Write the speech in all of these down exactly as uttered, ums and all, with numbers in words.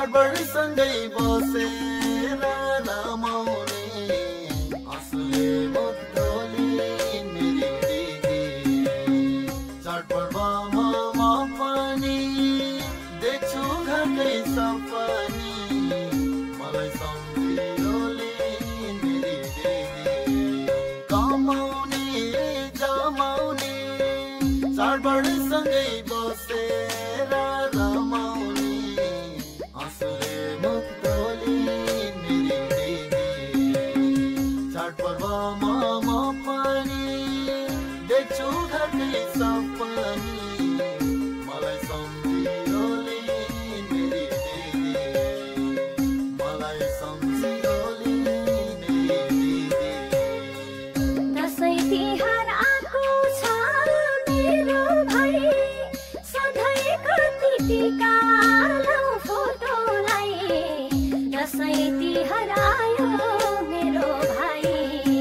चाडबाडसँगै बसेर रमाउने आँसुले मुक्तोली मेरी दिदी। चाडपर्वमा म पनि देख्छु घरकै सपनी मलाई सम्झियोले मेरी दिदी। कमाउने जमाउने चाडबाडसँगै बसेर रमाउने आँसुले मुक्तोली मेरी दिदी। चाडपर्वमा म पनि देख्छु घरकै सपनी मलाई सम्झियोले मेरी दिदी। मलाई सम्झियोले मेरी दिदी। दसैँ तिहार आएको छ मेरो भाइ, सधैँ कति टिका लाउँ फोटोलाई। दसैँ तिहार आयो मेरो भाइ,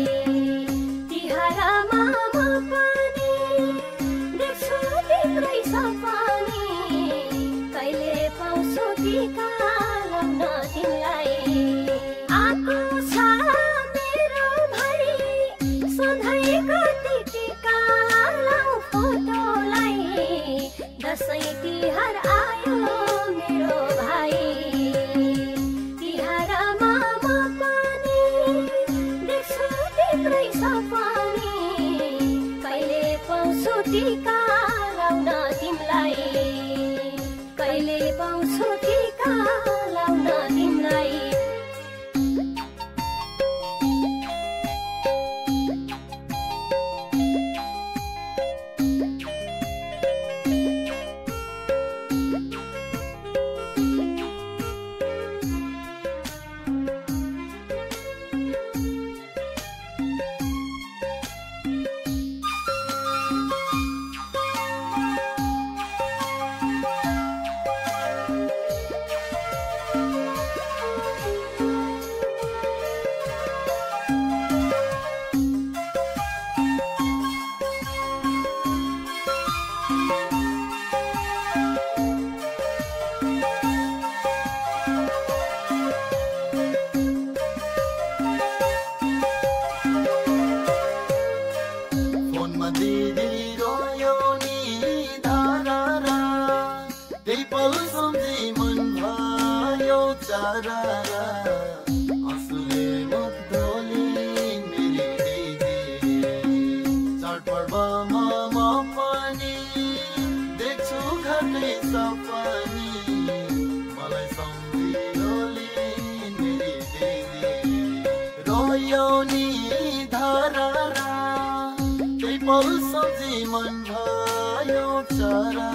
तिहारमा म पनि देख्छु तिम्रै सपनी। कहिले पाउँछु टिका लाउन तिमीलाई। आएको छ मेरो भाइ, सधैँ कति टिका लाउँ फोटोलाई। दसैँ तिहार आयो मेरो भाइ, तिहारमा म पनि देख्छु तिम्रै सपनी। कहिले पाउँछु टिका लाउन तिमीलाई। कहिले पाउँछु टिका लाउन तिमीलाई। फोनमा दिदी रोयो नि धारा, त्यही पल सम्झी मन भयो चारा। आँसुले मुक्तोली मेरी दिदी। चाडपर्वमा म पनि देख्छु घरकै सपनी मलाई सम्झियोले मेरी दिदी। रोयो नि धारा, त्यही पल सम्झी मन भयो चारा।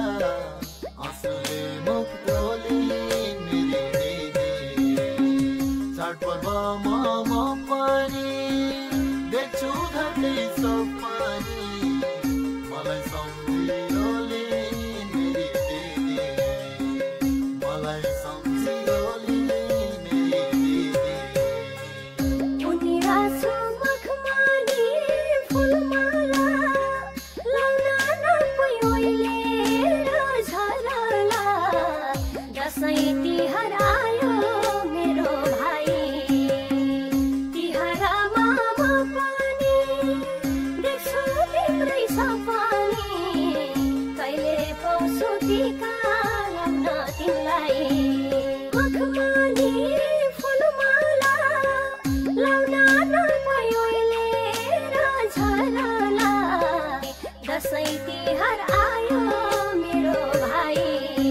आँसुले मुक्तोली मेरी दिदी। चाडपर्वमा म पनि देख्छु घरकै सपनी मलाई सम्झियोले मेरी दिदी। मलाई सम्झियोले मेरी दिदी। उनी रासो मखमली फुलमाला लाउन नपायोले झरला। दसैँ तिहार आयो मेरो भाइ, तिहारमा म पनि देख्छु तिम्रै सपनी। कहिले पाउँछु टिका लाउन तिमीलाई। मखमली फुलमाला लाउन नपायोले झरला। दसैँ तिहार आयो मेरो भाइ,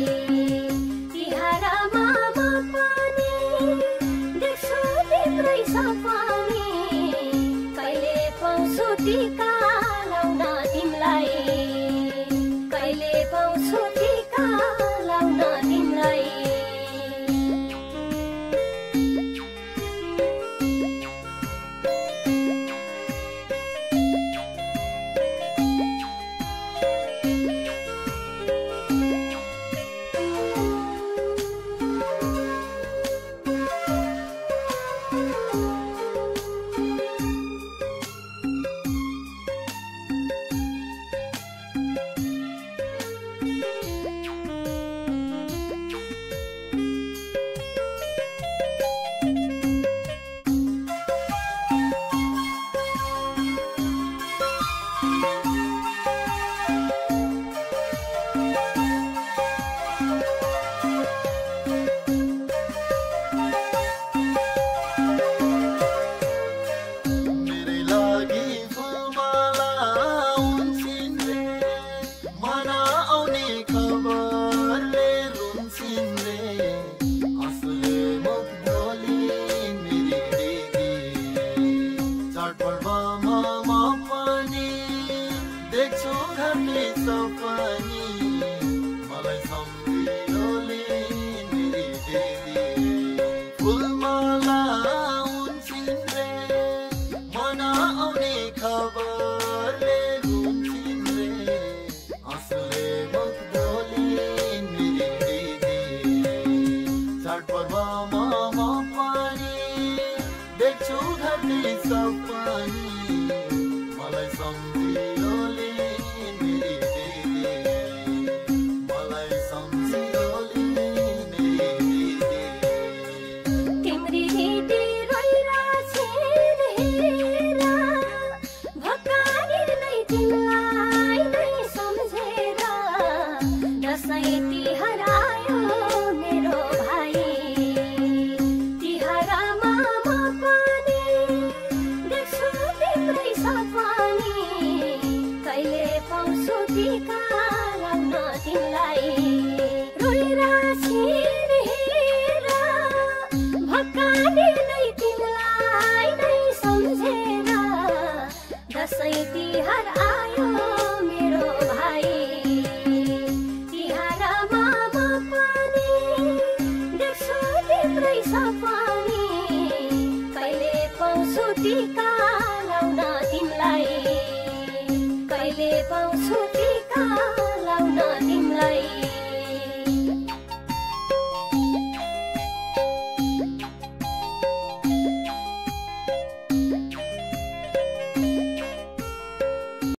तिहारमा म पनि देख्छु तिम्रै सपनी। कहिले पाउँछु टिका लाउन तिमीलाई। कहिले पाउँछु टिका लाउन तिमीलाई। देख्छु घरकै सपनी मलाई सम्झियोले मेरी दिदी मलाई सम्झियोले मेरी दिदी तिम्री दिदी रोइरहेछिन् हेर भक्काएर नै तिमीलाई नै सम्झेर दसैँ तिहार आयो मेरो भाइ तिहारमा म पनि देख्छु तिम्रै सपनी कहिले पाउँछु टिका लाउन तिमीलाई रोइरहेछिन् हेर भक्काएर नै तिमीलाई नै सम्झेर दसैँ तिहार आयो मेरो भाइ तिहारमा म पनि देख्छु तिम्रै सपनी कहिले पाउँछु टिका